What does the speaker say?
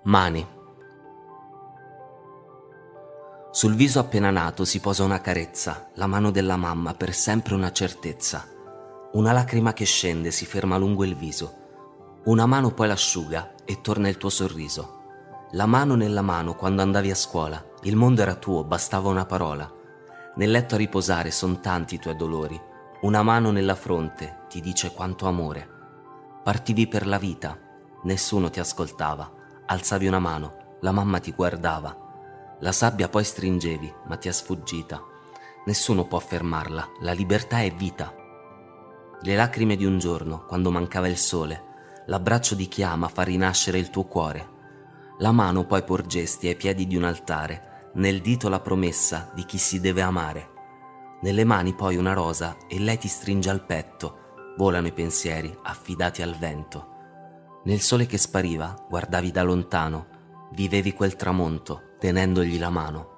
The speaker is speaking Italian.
Mani. Sul viso appena nato si posa una carezza, la mano della mamma, per sempre una certezza. Una lacrima che scende si ferma lungo il viso, una mano poi l'asciuga e torna il tuo sorriso. La mano nella mano quando andavi a scuola, il mondo era tuo, bastava una parola. Nel letto a riposare son tanti i tuoi dolori, una mano nella fronte ti dice quanto amore. Partivi per la vita, nessuno ti ascoltava, alzavi una mano, la mamma ti guardava. La sabbia poi stringevi, ma ti è sfuggita. Nessuno può fermarla, la libertà è vita. Le lacrime di un giorno, quando mancava il sole, l'abbraccio di chi ama fa rinascere il tuo cuore. La mano poi porgesti ai piedi di un altare, nel dito la promessa di chi si deve amare. Nelle mani poi una rosa e lei ti stringe al petto, volano i pensieri affidati al vento. Nel sole che spariva, guardavi da lontano, vivevi quel tramonto tenendogli la mano.